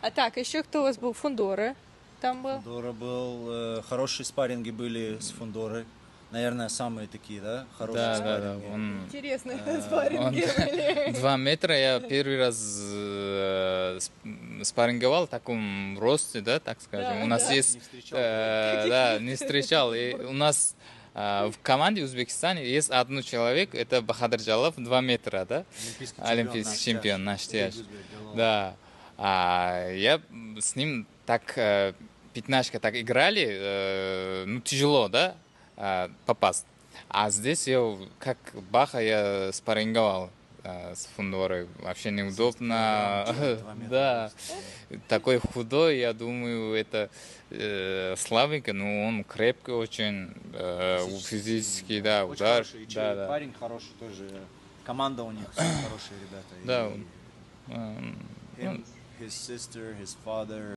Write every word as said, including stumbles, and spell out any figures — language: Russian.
А так, еще кто у вас был? Фундора там был? Фундора был, э, хорошие спарринги были с Фундорой. Наверное, самые такие, да? Хорошие Да, да, спарринги. да. Он, Интересные он спарринги были. два метра я первый раз э, сп- спарринговал в таком росте, да, так скажем. Да, у нас да. есть, Не встречал, э, да, не встречал. И у нас э, в команде Узбекистане есть один человек, это Бахадыр Джалов, два метра, да? Олимпийский Олимпийский чемпион, наш тяж. Узбек делал. Да. А я с ним так э, пятнашка так играли, э, ну тяжело, да, э, попасть. А здесь я как Баха я спарринговал э, с Фундорой. Вообще неудобно. Да, такой худой, я думаю, это э, слабенький, но он крепкий очень, э, физически, да, Очень удар. хороший, и Да, да. парень хороший тоже. Команда у них все хорошие ребята. Да, И он, э, him, his sister, his father.